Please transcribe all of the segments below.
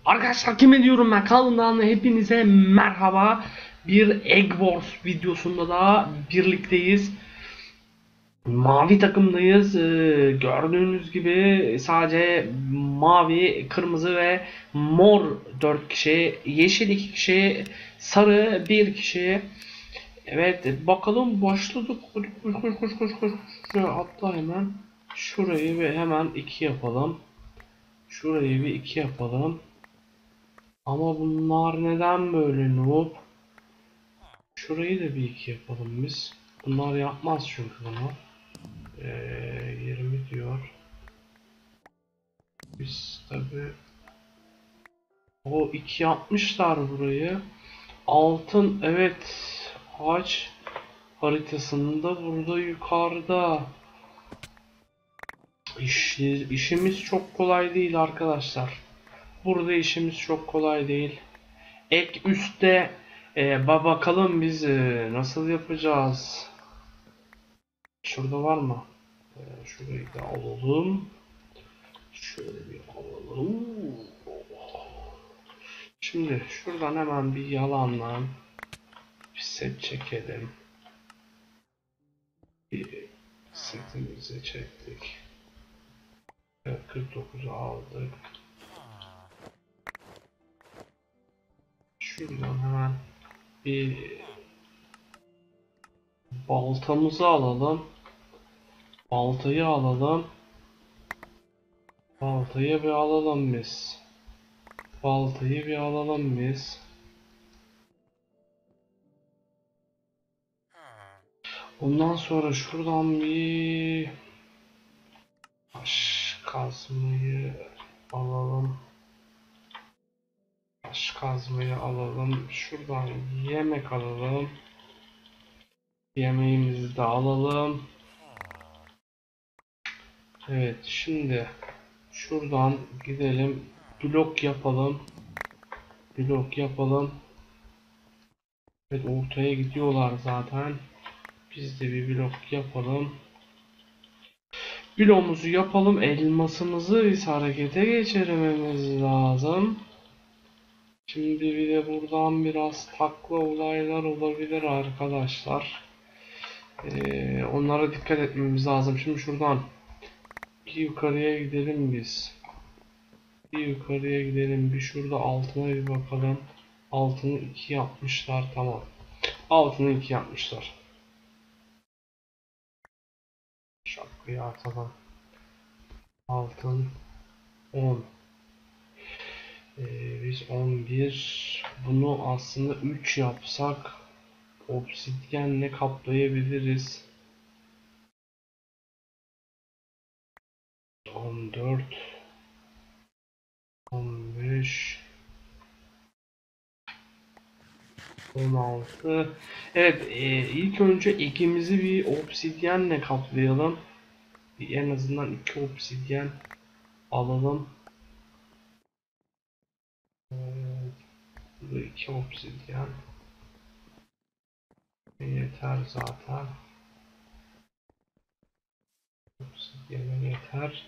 Arkadaşlar kime diyorum ben kanalımdan hepinize merhaba. Bir Egg Wars videosunda da birlikteyiz. Mavi takımdayız. Gördüğünüz gibi sadece mavi, kırmızı ve mor 4 kişi, yeşil 2 kişi, sarı 1 kişi. Evet bakalım başladık. Koş koş koş koş koş. Şuraya atla hemen. Şurayı bir hemen 2 yapalım. Şurayı bir 2 yapalım. Ama bunlar neden böyle noob? Şurayı da bir iki yapalım biz. Bunlar yapmaz çünkü bunu. 20 diyor. Biz tabi o iki yapmışlar burayı. Altın evet ağaç haritasında burada yukarıda. İşimiz çok kolay değil arkadaşlar. Burada işimiz çok kolay değil. Ek üstte bakalım biz nasıl yapacağız? Şurada var mı? Şurayı da alalım. Şöyle bir alalım. Şimdi şuradan hemen bir yalanla bir set çekelim. Bir setimizi çektik. Evet, 49'u aldık. Şuradan hemen bir baltamızı alalım. Baltayı alalım. Baltayı bir alalım biz. Baltayı bir alalım biz. Ondan sonra şuradan bir taş kazmayı alalım. Taş kazmayı alalım. Şuradan yemek alalım. Yemeğimizi de alalım. Evet şimdi şuradan gidelim. Blok yapalım. Blok yapalım. Evet ortaya gidiyorlar zaten. Biz de bir blok yapalım. Bloğumuzu yapalım. Elmasımızı biz harekete geçirmemiz lazım. Şimdi bir de buradan biraz takla olaylar olabilir arkadaşlar. Onlara dikkat etmemiz lazım. Şimdi şuradan bir yukarıya gidelim biz. Bir yukarıya gidelim. Bir şurada altına bir bakalım. Altını 2 yapmışlar. Tamam. Altını 2 yapmışlar. Şapkayı atalım. Altın 10. Biz 11. Bunu aslında 3 yapsak obsidyenle kaplayabiliriz. 14. 15. 16. Evet, ilk önce ekimizi bir obsidyenle kaplayalım. En azından 2 obsidyen alalım. Bu 2 obsidyen yeter zaten. Obsidyene yeter.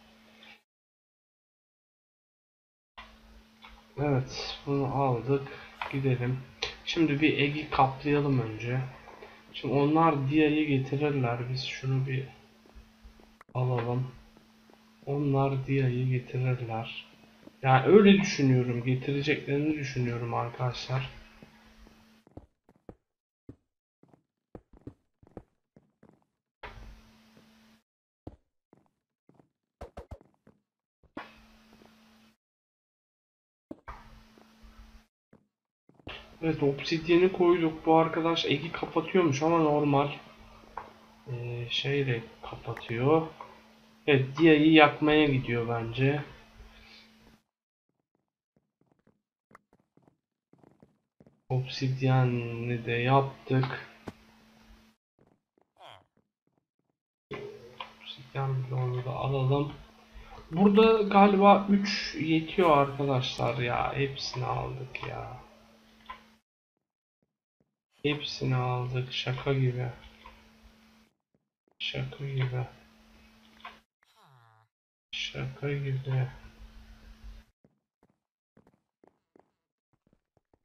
Evet, bunu aldık. Gidelim. Şimdi bir egi kaplayalım önce. Şimdi onlar dia'yı getirirler. Biz şunu bir alalım. Onlar dia'yı getirirler. Yani öyle düşünüyorum. Getireceklerini düşünüyorum arkadaşlar. Evet obsidyeni koyduk. Bu arkadaş egi kapatıyormuş ama normal şeyle kapatıyor. Evet dia'yı yakmaya gidiyor bence. Obsidyenini de yaptık. Obsidyen bloğunu da alalım. Burada galiba 3 yetiyor arkadaşlar ya. Hepsini aldık ya. Hepsini aldık. Şaka gibi. Şaka gibi. Şaka gibi.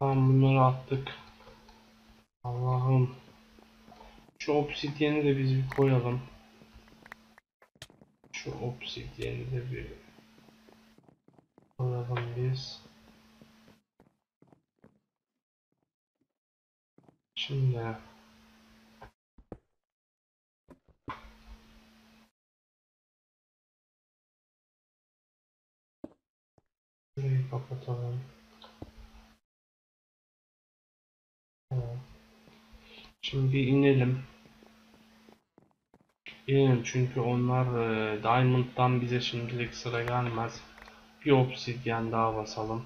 Tamam, bunları attık. Allah'ım. Şu obsidyeni de biz bir koyalım. Şu obsidyeni de bir koyalım biz. Şimdi şurayı kapatalım. Tamam. Şimdi bir inelim. İnelim çünkü onlar Diamond'dan bize şimdilik sıra gelmez. Bir obsidyen daha basalım.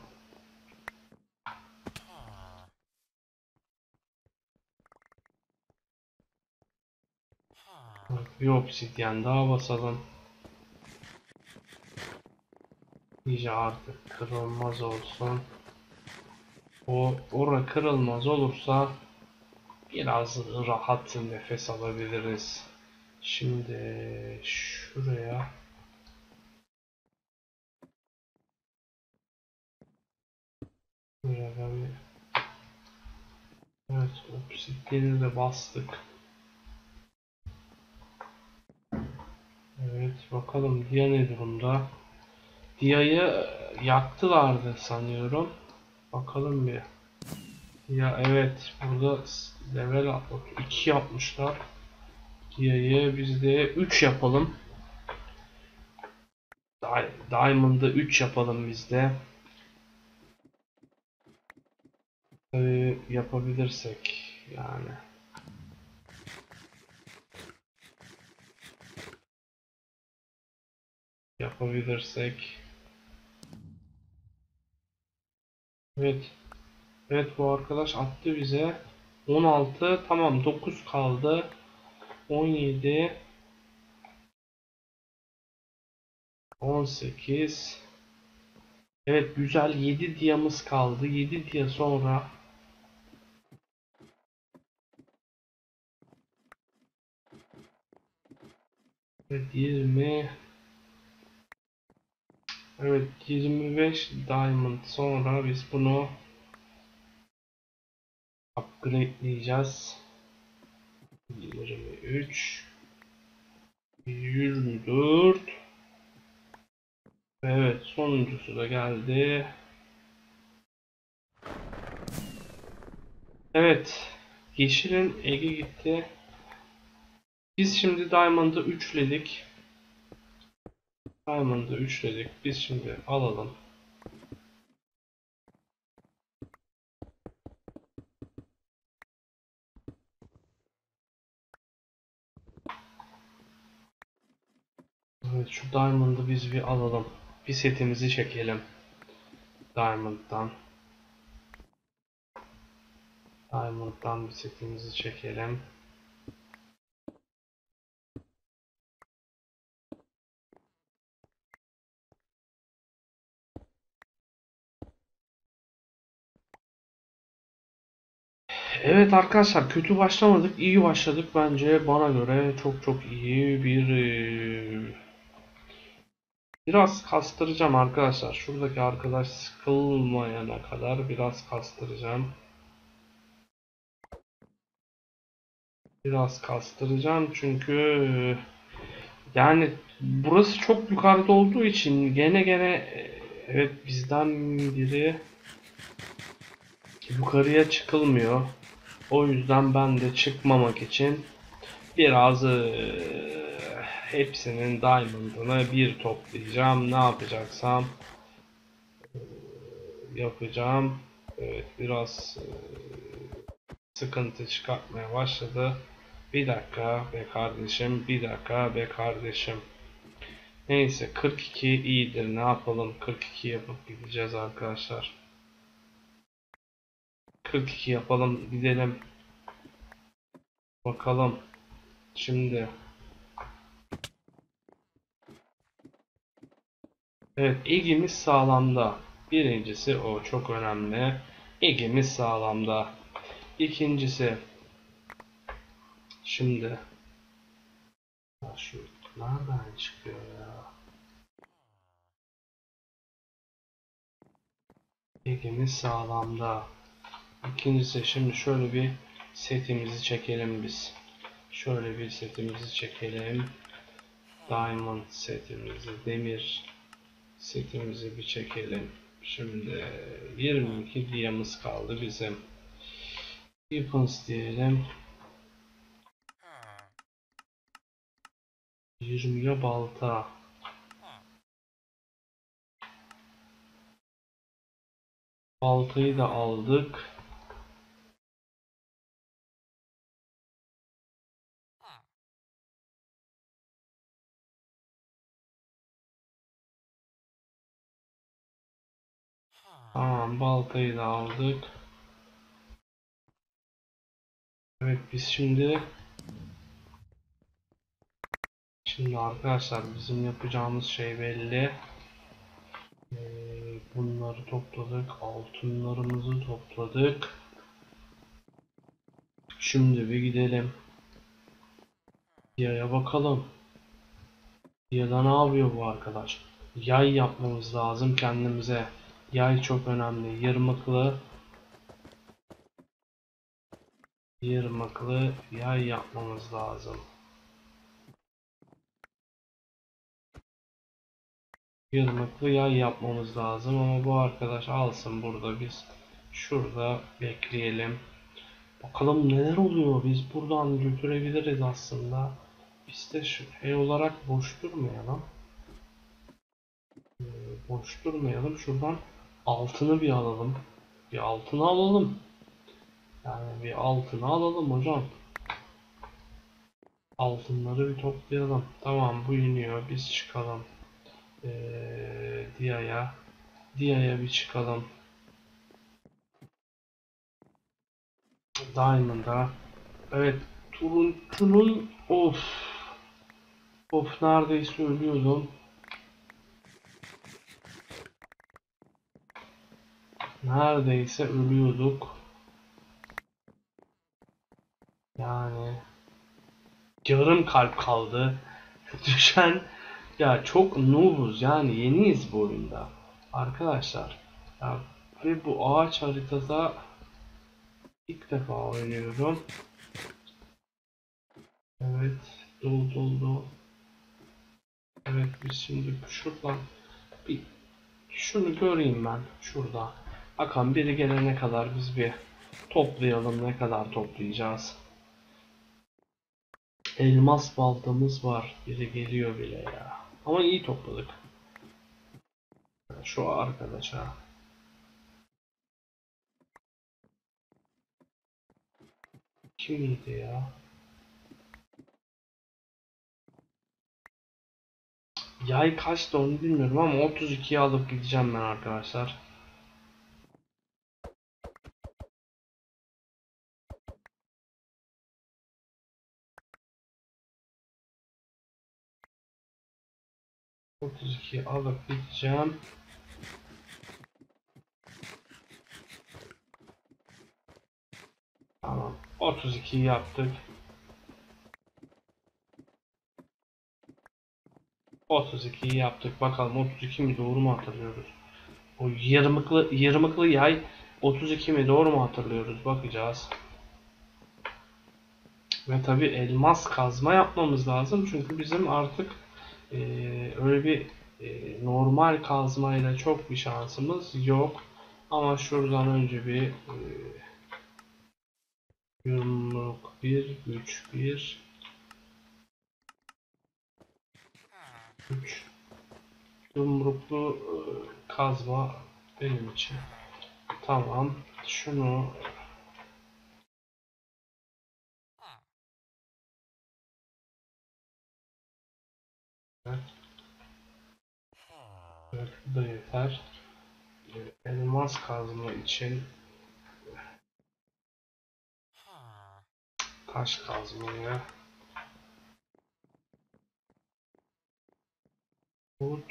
Bir obsidyen daha basalım. İyice artık kırılmaz olsun. Ora kırılmaz olursa biraz rahat nefes alabiliriz. Şimdi şuraya bir, evet, obsidyeni de bastık. Evet, bakalım Dia ne durumda? Dia'yı yaktılardı sanıyorum. Bakalım bir. Ya evet, burada level 2 yapmışlar. Dia'yı biz de 3 yapalım. Diamond'ı 3 yapalım biz de. Yapabilirsek yani. Yapabilirsek. Evet. Evet, bu arkadaş attı bize. 16, tamam, 9 kaldı. 17, 18. Evet, güzel, 7 diyamız kaldı. 7 diye sonra evet, 20. Evet, 25 diamond sonra biz bunu upgradeleyeceğiz. 23, 24. Evet, sonuncusu da geldi. Evet, yeşilin Ege gitti. Biz şimdi Diamond'ı üçledik. Diamond'ı üçledik. Biz şimdi alalım. Evet, şu Diamond'ı biz bir alalım. Bir setimizi çekelim. Diamond'dan. Diamond'dan bir setimizi çekelim. Evet arkadaşlar, kötü başlamadık, iyi başladık bence, bana göre çok çok iyi bir biraz kastıracağım arkadaşlar. Şuradaki arkadaş sıkılmayana kadar biraz kastıracağım. Biraz kastıracağım çünkü yani burası çok yukarıda olduğu için gene evet, bizden biri yukarıya çıkılmıyor. O yüzden ben de çıkmamak için biraz hepsinin diamond'ını bir toplayacağım. Ne yapacaksam yapacağım. Evet, biraz sıkıntı çıkartmaya başladı. Bir dakika be kardeşim, bir dakika be kardeşim. Neyse, 42 iyidir, ne yapalım, 42 yapıp gideceğiz arkadaşlar. 42 yapalım, gidelim. Bakalım. Şimdi. Evet, ilgimiz sağlamda. Birincisi o, çok önemli. İlgimiz sağlamda. İkincisi. Şimdi. Ya şu nereden çıkıyor ya? İlgimiz sağlamda. İkincisi şimdi şöyle bir setimizi çekelim biz. Şöyle bir setimizi çekelim. Diamond setimizi, demir setimizi bir çekelim. Şimdi 22 diyamız kaldı bizim. Weapons diyelim. 20'ye balta. Baltayı da aldık. Tamam, baltayı da aldık. Evet, biz şimdi arkadaşlar bizim yapacağımız şey belli. Bunları topladık. Altınlarımızı topladık. Şimdi bir gidelim. Yaya bakalım. Yada ne yapıyor bu arkadaş? Yay yapmamız lazım kendimize. Yay çok önemli. Yırmaklı yay yapmamız lazım. Yırmaklı yay yapmamız lazım ama bu arkadaş alsın burada, biz şurada bekleyelim. Bakalım neler oluyor. Biz buradan götürebiliriz aslında. Biz de şey olarak boş durmayalım. Boş durmayalım. Şuradan altını bir alalım. Bir altını alalım. Yani bir altını alalım hocam. Altınları bir toplayalım. Tamam, bu iniyor. Biz çıkalım. Dia'ya. Dia'ya bir çıkalım. Diamond'a. Evet. Turuncunun of. Of, neredeyse ölüyordum. Neredeyse ölüyorduk. Yani yarım kalp kaldı. Düşen ya, çok noobuz yani, yeniyiz bu oyunda. Arkadaşlar ya, ve bu ağaç haritada ilk defa oynuyorum. Evet, doldu. Evet, biz şimdi şuradan bir şunu göreyim ben şurada. Bakalım biri gelene kadar biz bir toplayalım, ne kadar toplayacağız. Elmas baltamız var. Biri geliyor bile ya. Ama iyi topladık. Şu arkadaşa. Kimiydi ya? Yay kaçtı onu bilmiyorum ama 32'yi alıp gideceğim ben arkadaşlar. Otuz ikiyi alıp gideceğim. Tamam. 32'yi yaptık. 32'yi yaptık. Bakalım 32 mi, doğru mu hatırlıyoruz? O yarımıklı yay 32 mi, doğru mu hatırlıyoruz? Bakacağız. Ve tabi elmas kazma yapmamız lazım. Çünkü bizim artık öyle bir normal kazmayla çok bir şansımız yok. Ama şuradan önce bir yumruk bir, güç bir, güç. Yumruklu kazma benim için. Tamam. Şunu evet, bu da yeter. Elmas kazma için taş kazmaya wood.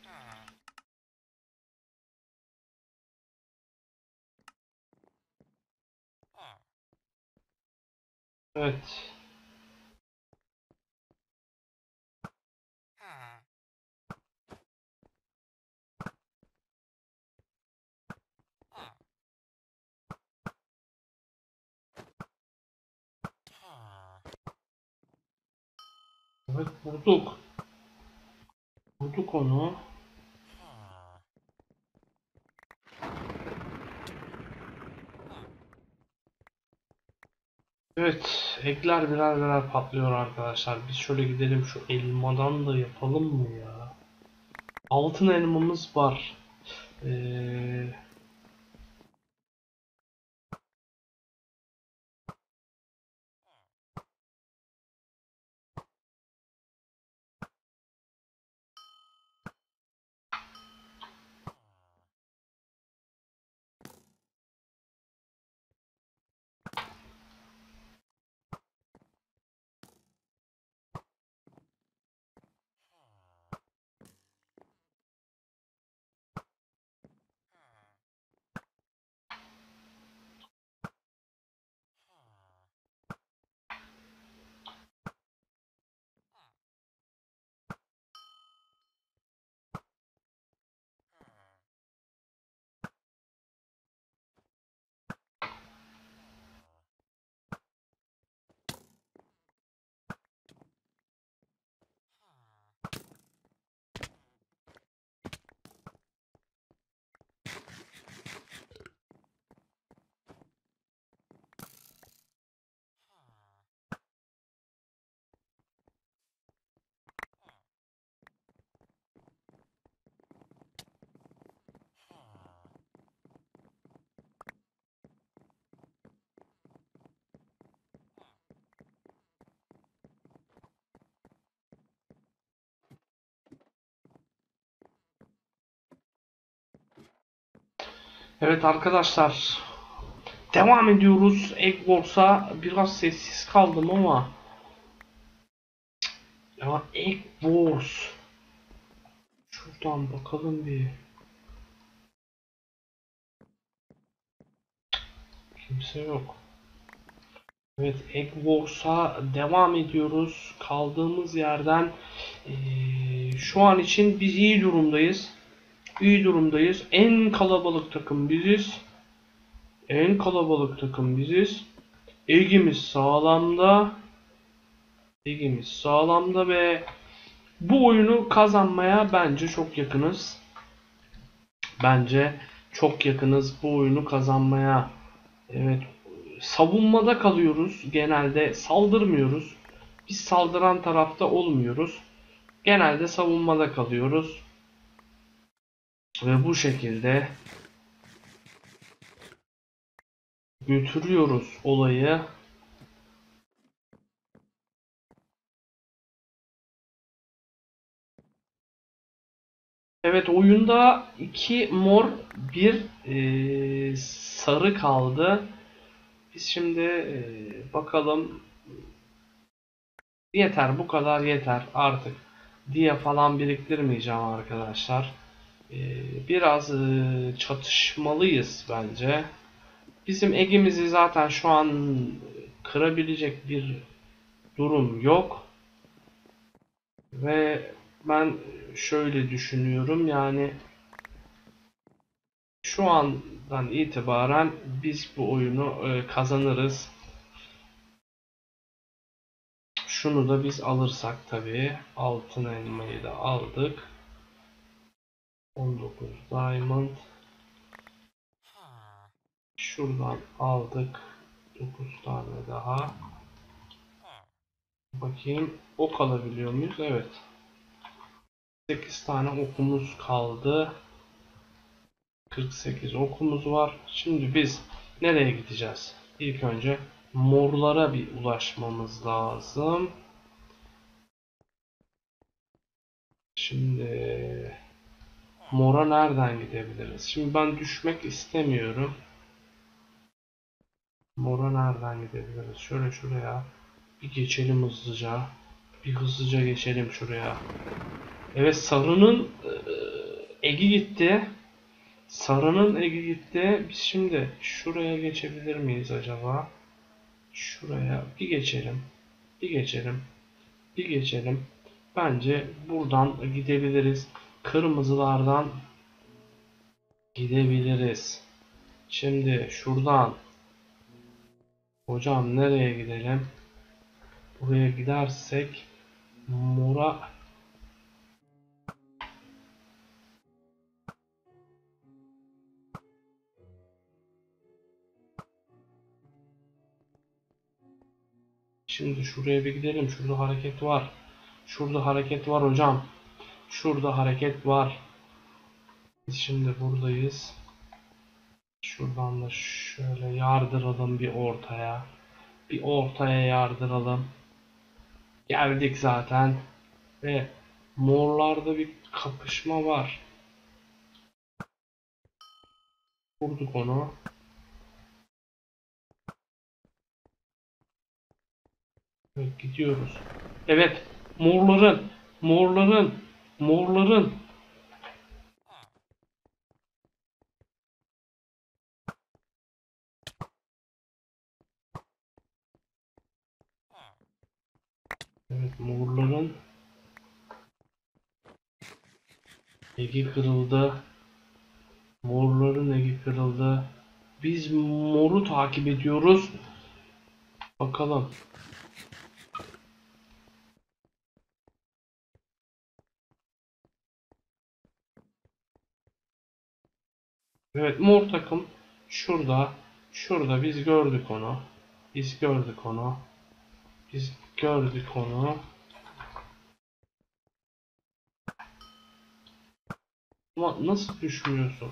Evet. Evet, vurduk. Vurduk onu. Evet, ekler birer birer patlıyor arkadaşlar. Biz şöyle gidelim, şu elmadan da yapalım mı ya? Altın elmamız var. Ee, evet arkadaşlar, devam ediyoruz. Egg Wars'a biraz sessiz kaldım ama ya Egg Wars. Şuradan bakalım bir. Kimse yok. Evet, Egg Wars'a devam ediyoruz. Kaldığımız yerden şu an için biz iyi durumdayız. İyi durumdayız. En kalabalık takım biziz. En kalabalık takım biziz. Egg'imiz sağlamda. Egg'imiz sağlamda ve bu oyunu kazanmaya bence çok yakınız. Bence çok yakınız bu oyunu kazanmaya. Evet, savunmada kalıyoruz. Genelde saldırmıyoruz. Biz saldıran tarafta olmuyoruz. Genelde savunmada kalıyoruz. Ve bu şekilde götürüyoruz olayı. Evet, oyunda 2 mor, bir sarı kaldı. Biz şimdi bakalım, yeter, bu kadar yeter artık diye falan biriktirmeyeceğim arkadaşlar. Biraz çatışmalıyız bence. Bizim egimizi zaten şu an kırabilecek bir durum yok. Ve ben şöyle düşünüyorum, yani şu andan itibaren biz bu oyunu kazanırız. Şunu da biz alırsak tabii, altın elmayı da aldık. 19 diamond. Şuradan aldık 9 tane daha. Bakayım, ok alabiliyor muyuz? Evet. 8 tane okumuz kaldı. 48 okumuz var. Şimdi biz nereye gideceğiz? İlk önce morlara bir ulaşmamız lazım. Şimdi mora nereden gidebiliriz? Şimdi ben düşmek istemiyorum. Mora nereden gidebiliriz? Şöyle şuraya bir geçelim hızlıca. Bir hızlıca geçelim şuraya. Evet, sarının egi gitti. Sarının egi gitti. Biz şimdi şuraya geçebilir miyiz acaba? Şuraya bir geçelim. Bir geçelim. Bir geçelim. Bence buradan gidebiliriz. Kırmızılardan gidebiliriz. Şimdi şuradan, hocam nereye gidelim? Buraya gidersek Mora şimdi şuraya bir gidelim. Şurada hareket var. Şurada hareket var hocam. Şurada hareket var. Biz şimdi buradayız. Şuradan da şöyle yardıralım bir ortaya. Bir ortaya yardıralım. Geldik zaten. Ve morlarda bir kapışma var. Vurduk onu. Evet, gidiyoruz. Evet. Morların. Evet, morların. Egi kırıldı. Morların egi kırıldı. Biz moru takip ediyoruz. Bakalım. Evet, mor takım şurada. Şurada biz gördük onu. Biz gördük onu. Biz gördük onu. Ama nasıl düşmüyorsun?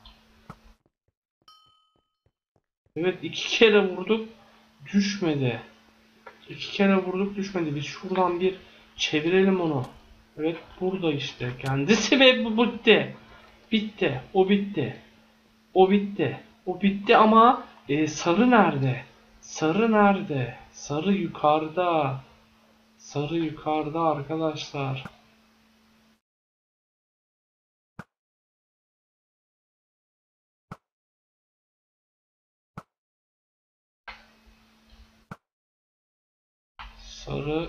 Evet, iki kere vurduk. Düşmedi. İki kere vurduk düşmedi. Biz şuradan bir çevirelim onu. Evet, burada işte. Kendisi ve bu bitti. Bitti. O bitti. O bitti. O bitti ama sarı nerede? Sarı nerede? Sarı yukarıda. Sarı yukarıda arkadaşlar. Sarı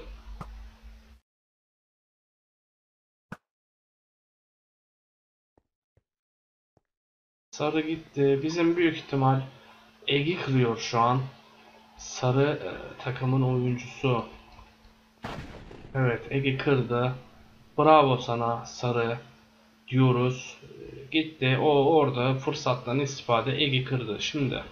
sarı gitti. Bizim büyük ihtimal Egi kırıyor şu an. Sarı takımın oyuncusu. Evet, Egi kırdı. Bravo sana sarı diyoruz. Gitti. O orada fırsattan istifade Egi kırdı. Şimdi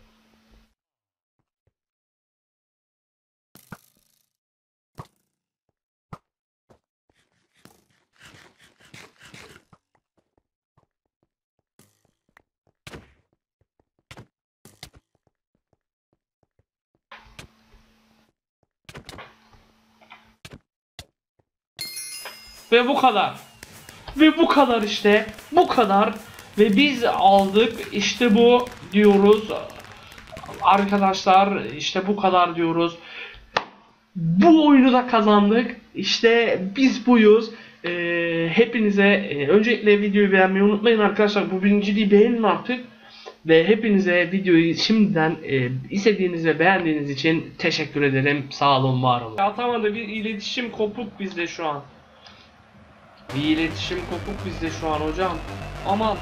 ve bu kadar. Ve bu kadar işte. Bu kadar. Ve biz aldık. İşte bu diyoruz. Arkadaşlar işte bu kadar diyoruz. Bu oyunu da kazandık. İşte biz buyuz. Hepinize öncelikle videoyu beğenmeyi unutmayın arkadaşlar. Bu birinciliği beğenin artık. Ve hepinize videoyu şimdiden istediğiniz ve beğendiğiniz için teşekkür ederim. Sağ olun, var olun. Atamadı, bir iletişim kopuk bizde şu an. Bir iletişim kopuk bizde şu an hocam. Aman.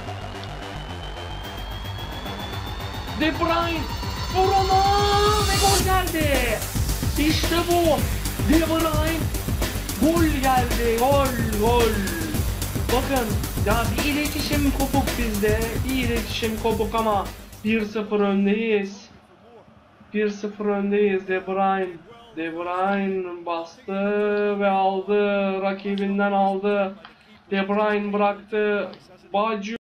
De Bruyne. Vurana ve gol geldi. İşte bu. De Bruyne. Gol geldi. Gol. Bakın ya, bir iletişim kopuk bizde. Bir iletişim kopuk ama 1-0 öndeyiz. 1-0 öndeyiz. De Bruyne. De Bruyne bastı ve aldı. Rakibinden aldı. De Bruyne bıraktı. Baggio